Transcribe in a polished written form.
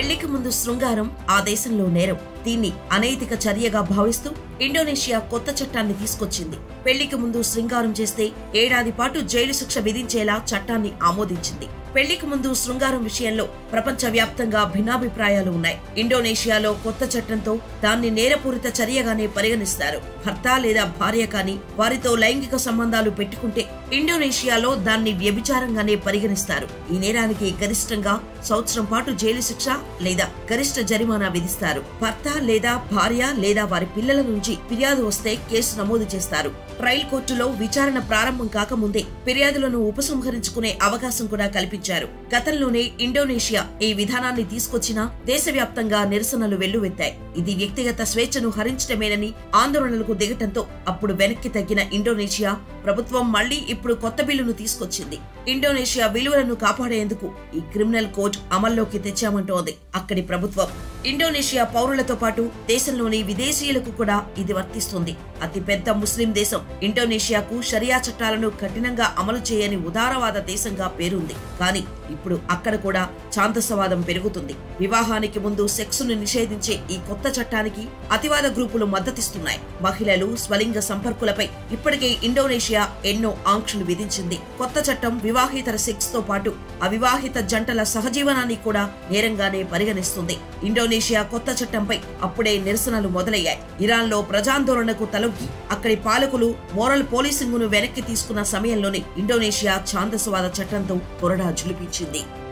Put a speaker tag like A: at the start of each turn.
A: పెళ్లికి ముందు శృంగారం ఆ దేశంలో నేరం. దీన్ని అనైతిక చర్యగా భావిస్తూ ఇండోనేషియా కొత్త చట్టాన్ని తీసుకొచ్చింది. పెళ్లికి ముందు శృంగారం చేస్తే ఏడాది పాటు జైలు శిక్ష విధించేలా చట్టాన్ని ఆమోదించింది. పెళ్లికి ముందు శృంగారం విషయంలో ప్రపంచవ్యాప్తంగా భిన్నాభిప్రాయాలు ఉన్నాయి. ఇండోనేషియాలో కొత్త చట్టంతో దాన్ని నేరపూరిత చర్యగానే పరిగణిస్తారు. భర్త లేదా భార్య కాని వారితో లైంగిక సంబంధాలు పెట్టుకుంటే ఇండోనేషియాలో దాన్ని వ్యభిచారంగానే పరిగణిస్తారు. ఈ నేరానికి గరిష్టంగా సంవత్సరం పాటు జైలు శిక్ష లేదా గరిష్ట జరిమానా విధిస్తారు. భర్త లేదా భార్య లేదా వారి పిల్లల నుంచి ఫిర్యాదు వస్తే కేసు నమోదు చేస్తారు. ట్రయల్ కోర్టులో విచారణ ప్రారంభం కాకముందే ఫిర్యాదులను ఉపసంహరించుకునే అవకాశం కూడా కల్పించారు. గతంలోనే ఇండోనేషియా ఈ విధానాన్ని తీసుకొచ్చినా దేశవ్యాప్తంగా నిరసనలు వెల్లువెత్తాయి. ఇది వ్యక్తిగత స్వేచ్ఛను హరించడమేనని ఆందోళనలకు దిగటంతో అప్పుడు వెనక్కి తగ్గిన ఇండోనేషియా ప్రభుత్వం మళ్లీ ఇప్పుడు కొత్త బిల్లును తీసుకొచ్చింది. ఇండోనేషియా విలువలను కాపాడేందుకు ఈ క్రిమినల్ కోడ్ అమల్లోకి తెచ్చామంటోంది అక్కడి ప్రభుత్వం. ఇండోనేషియా పౌరులతో పాటు దేశంలోని విదేశీయులకు కూడా ఇది వర్తిస్తుంది. అతిపెద్ద ముస్లిం దేశం ఇండోనేషియాకు షరియా చట్టాలను కఠినంగా అమలు చేయని ఉదారవాద దేశంగా పేరుంది. కానీ ఇప్పుడు అక్కడ కూడా ఛాందసవాదం పెరుగుతుంది. వివాహానికి ముందు సెక్సును నిషేధించే ఈ కొత్త చట్టానికి అతివాద గ్రూపులు మద్దతిస్తున్నాయి. మహిళలు స్వలింగ సంపర్కులపై ఇప్పటికే ఇండోనేషియా ఎన్నో ఆంక్షలు విధించింది. కొత్త చట్టం వివాహేతర సెక్స్ తో పాటు అవివాహిత జంటల సహజీవనాన్ని కూడా నేరంగానే పరిగణిస్తుంది. ఇండోనేషియా కొత్త చట్టంపై అప్పుడే నిరసనలు మొదలయ్యాయి. ఇరాన్లో ప్రజాందోళనకు తలొగ్గి అక్కడి పాలకులు మోరల్ పోలీసింగ్ ను వెనక్కి తీసుకున్న సమయంలోనే ఇండోనేషియా ఛాందసవాద చట్టంతో కొరడా జులిపించింది.